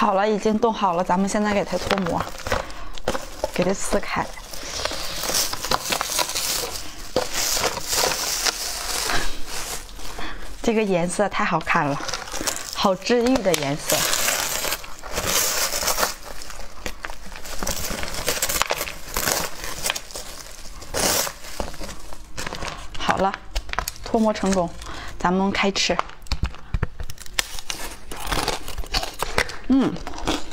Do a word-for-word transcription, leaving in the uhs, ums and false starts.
好了，已经冻好了，咱们现在给它脱模，给它撕开。这个颜色太好看了，好治愈的颜色。好了，脱模成功，咱们开吃。嗯，